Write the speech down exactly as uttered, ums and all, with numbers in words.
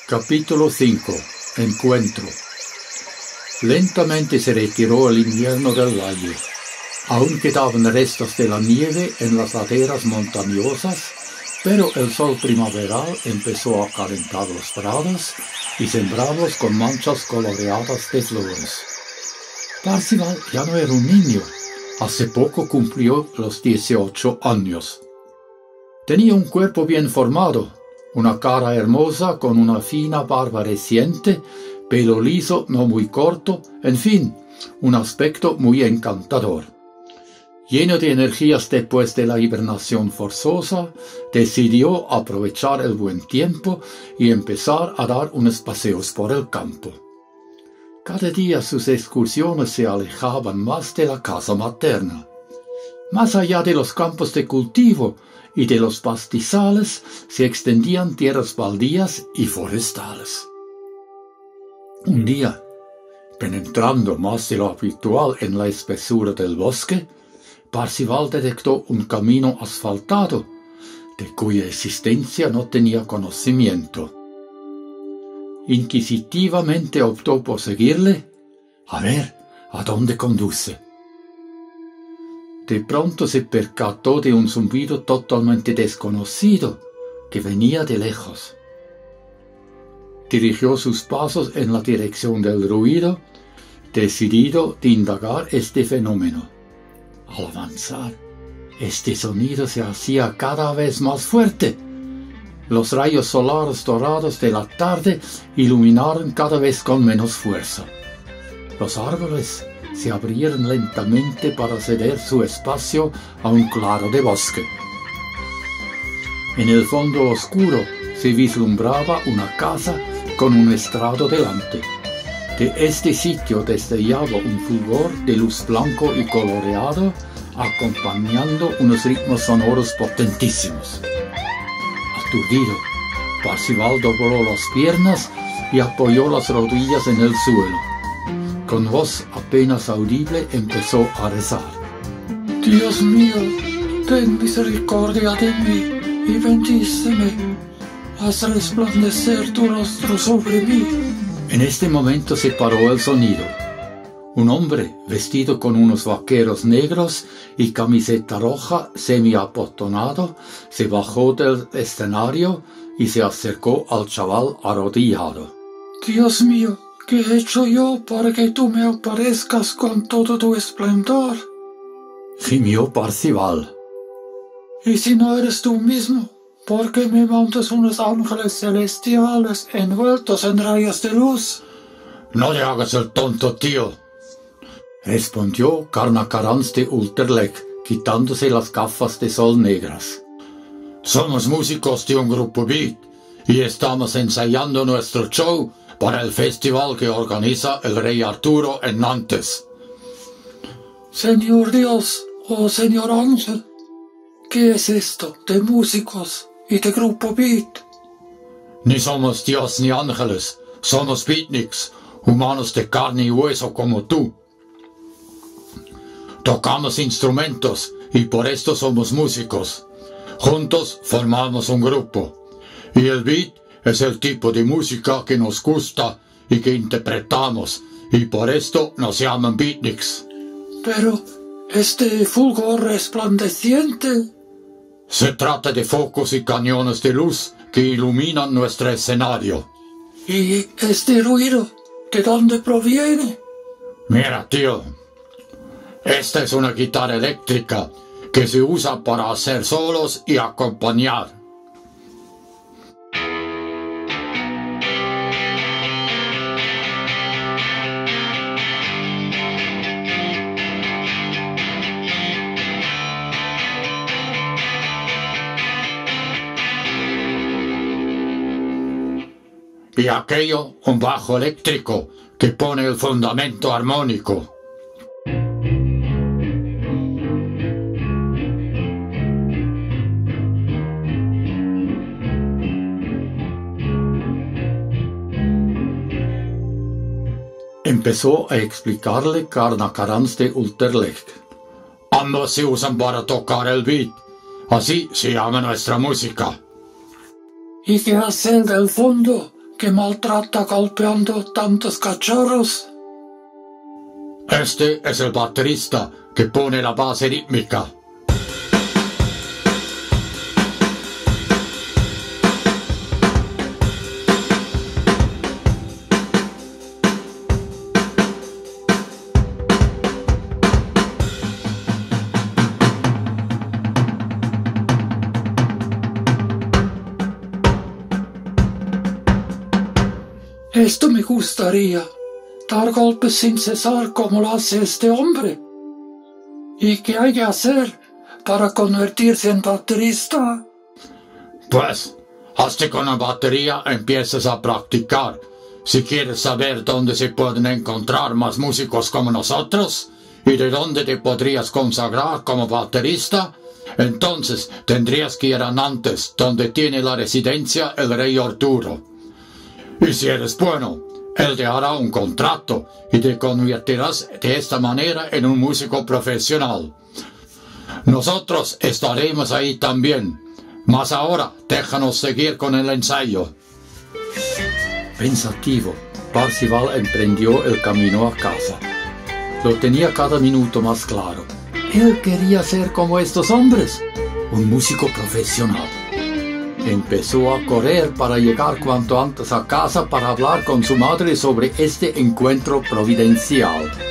Capítulo cinco. Encuentro. Lentamente se retiró el invierno del valle. Aún quedaban restos de la nieve en las laderas montañosas, pero el sol primaveral empezó a calentar los prados y sembrarlos con manchas coloreadas de flores. Parzival ya no era un niño. Hace poco cumplió los dieciocho años. Tenía un cuerpo bien formado, una cara hermosa con una fina barba reciente, pelo liso no muy corto, en fin, un aspecto muy encantador. Lleno de energías después de la hibernación forzosa, decidió aprovechar el buen tiempo y empezar a dar unos paseos por el campo. Cada día sus excursiones se alejaban más de la casa materna. Más allá de los campos de cultivo y de los pastizales se extendían tierras baldías y forestales. Un día, penetrando más de lo habitual en la espesura del bosque, Parzival detectó un camino asfaltado, de cuya existencia no tenía conocimiento. Inquisitivamente optó por seguirle, a ver a dónde conduce. De pronto se percató de un zumbido totalmente desconocido que venía de lejos. Dirigió sus pasos en la dirección del ruido, decidido de indagar este fenómeno. Al avanzar, este sonido se hacía cada vez más fuerte. Los rayos solares dorados de la tarde iluminaron cada vez con menos fuerza. Los árboles se abrieron lentamente para ceder su espacio a un claro de bosque. En el fondo oscuro se vislumbraba una casa con un estrado delante. De este sitio destellaba un fulgor de luz blanco y coloreado, acompañando unos ritmos sonoros potentísimos. Aturdido, Parzival dobló las piernas y apoyó las rodillas en el suelo. Con voz apenas audible empezó a rezar. Dios mío, ten misericordia de mí y bendíceme. Haz resplandecer tu rostro sobre mí. En este momento se paró el sonido. Un hombre, vestido con unos vaqueros negros y camiseta roja semi-abotonado, se bajó del escenario y se acercó al chaval arrodillado. Dios mío, ¿qué he hecho yo para que tú me aparezcas con todo tu esplendor? Gimió Parzival. ¿Y si no eres tú mismo? ¿Por qué me montas unos ángeles celestiales envueltos en rayos de luz? No te hagas el tonto, tío, respondió Carnacarans de Ulterlech, quitándose las gafas de sol negras. Somos músicos de un grupo beat y estamos ensayando nuestro show para el festival que organiza el rey Arturo en Nantes. Señor Dios, oh señor ángel, ¿qué es esto de músicos y de grupo beat? Ni somos Dios ni ángeles, somos beatniks, humanos de carne y hueso como tú. Tocamos instrumentos y por esto somos músicos. Juntos formamos un grupo. Y el beat es el tipo de música que nos gusta y que interpretamos, y por esto nos llaman beatniks. Pero, este fulgor resplandeciente... Se trata de focos y cañones de luz que iluminan nuestro escenario. ¿Y este ruido, de dónde proviene? Mira, tío, esta es una guitarra eléctrica que se usa para hacer solos y acompañar. Y aquello, un bajo eléctrico que pone el fundamento armónico. Empezó a explicarle Carnacarans de Ulterlech. Ambos se usan para tocar el beat. Así se llama nuestra música. ¿Y qué hace el del fondo? que maltrata golpeando tantos cachorros? Este es el baterista que pone la base rítmica. Esto me gustaría, dar golpes sin cesar como lo hace este hombre. ¿Y qué hay que hacer para convertirse en baterista? Pues, hasta con la batería empiezas a practicar. Si quieres saber dónde se pueden encontrar más músicos como nosotros y de dónde te podrías consagrar como baterista, entonces tendrías que ir a Nantes, donde tiene la residencia el rey Arturo. Y si eres bueno, él te hará un contrato y te convertirás de esta manera en un músico profesional. Nosotros estaremos ahí también, mas ahora déjanos seguir con el ensayo. Pensativo, Parzival emprendió el camino a casa. Lo tenía cada minuto más claro. Él quería ser como estos hombres, un músico profesional. Empezó a correr para llegar cuanto antes a casa para hablar con su madre sobre este encuentro providencial.